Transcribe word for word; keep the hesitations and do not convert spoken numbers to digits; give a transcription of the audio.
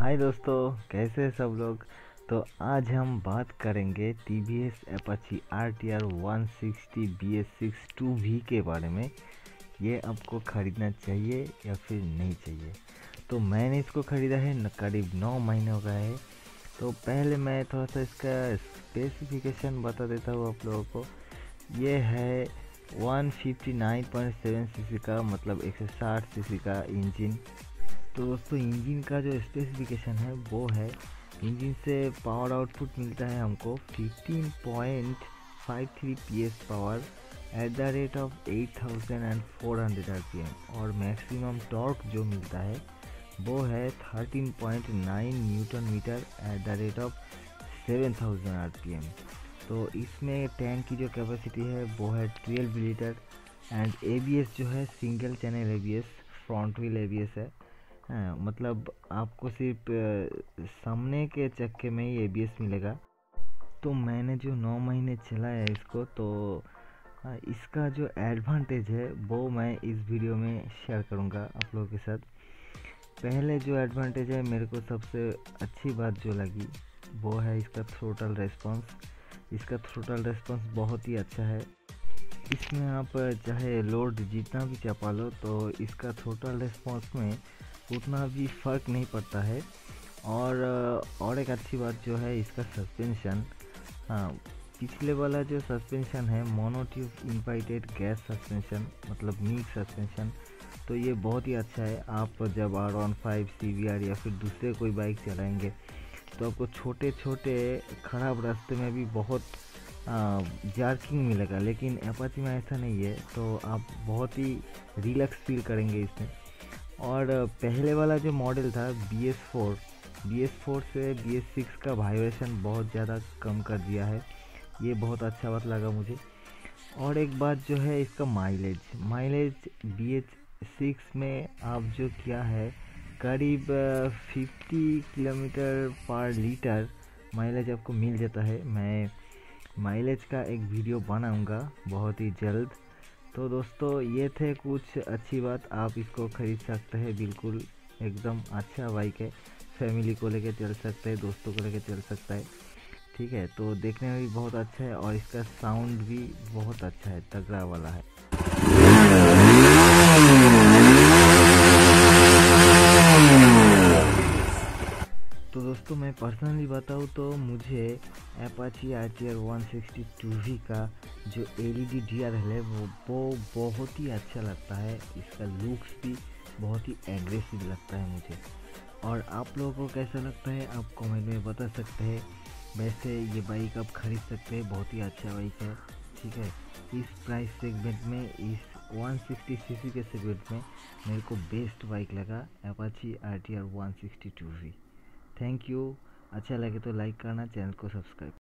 हाय दोस्तों, कैसे हैं सब लोग। तो आज हम बात करेंगे T V S Apache R T R one sixty B S six two V के बारे में। ये आपको ख़रीदना चाहिए या फिर नहीं चाहिए। तो मैंने इसको ख़रीदा है न, करीब नौ महीने हो गए हैं। तो पहले मैं थोड़ा सा इसका स्पेसिफिकेशन बता देता हूँ आप लोगों को। ये है one fifty nine point seven C C का, मतलब एक सौ साठ सी सी का इंजन। तो दोस्तों इंजन का जो स्पेसिफिकेशन है वो है, इंजन से पावर आउटपुट मिलता है हमको fifteen point five three P S power at the rate of eight thousand four hundred R P M, और मैक्सिमम टॉर्क जो मिलता है वो है thirteen point nine newton metre at the rate of seven thousand R P M. तो इसमें tank की जो कैपेसिटी है वो है twelve litre, and A B S जो है single channel A B S, front wheel A B S है। हाँ, मतलब आपको सिर्फ अ, सामने के चक्के में ही ए बी एस मिलेगा। तो मैंने जो नौ महीने चलाया इसको, तो हाँ, इसका जो एडवांटेज है वो मैं इस वीडियो में शेयर करूँगा आप लोगों के साथ। पहले जो एडवांटेज है, मेरे को सबसे अच्छी बात जो लगी वो है इसका थ्रोटल रेस्पॉन्स। इसका थ्रोटल रेस्पॉन्स बहुत ही अच्छा है। इसमें आप चाहे लोड जितना भी चपा लो, तो इसका थ्रोटल रेस्पॉन्स में उतना भी फ़र्क नहीं पड़ता है। और और एक अच्छी बात जो है इसका सस्पेंशन। हाँ, पिछले वाला जो सस्पेंशन है मोनोट्यूब इम्पाइटेड गैस सस्पेंशन, मतलब मिक्स सस्पेंशन, तो ये बहुत ही अच्छा है। आप जब R one five C V R या फिर दूसरे कोई बाइक चलाएंगे तो आपको छोटे छोटे ख़राब रास्ते में भी बहुत जार्किंग मिलेगा, लेकिन अपाची में ऐसा नहीं है। तो आप बहुत ही रिलैक्स फील करेंगे इसमें। और पहले वाला जो मॉडल था B S four, B S four से बी एस सिक्स का वाइब्रेशन बहुत ज़्यादा कम कर दिया है। ये बहुत अच्छा बात लगा मुझे। और एक बात जो है इसका mileage mileage B S six में आप जो किया है करीब fifty kilometre per litre mileage आपको मिल जाता है। मैं माइलेज का एक वीडियो बनाऊंगा बहुत ही जल्द। तो दोस्तों ये थे कुछ अच्छी बात, आप इसको ख़रीद सकते हैं। बिल्कुल एकदम अच्छा बाइक है, फैमिली को लेकर चल सकते हैं, दोस्तों को लेकर चल सकता है। ठीक है, तो देखने में भी बहुत अच्छा है और इसका साउंड भी बहुत अच्छा है, तगड़ा वाला है। तो दोस्तों मैं पर्सनली बताऊँ तो मुझे Apache R T R one sixty two V का जो L E D D R L है वो वो बहुत ही अच्छा लगता है। इसका लुक्स भी बहुत ही एग्रेसिव लगता है मुझे। और आप लोगों को कैसा लगता है आप कमेंट में बता सकते हैं। वैसे ये बाइक आप खरीद सकते हैं, बहुत ही अच्छा बाइक है। ठीक है, इस प्राइस सेगमेंट में, इस वन सिक्सटी सी सी के सेगमेंट में मेरे को बेस्ट बाइक लगा Apache R T R one sixty two V. Thank you. अच्छा लगे तो लाइक करना, चैनल को सब्सक्राइब।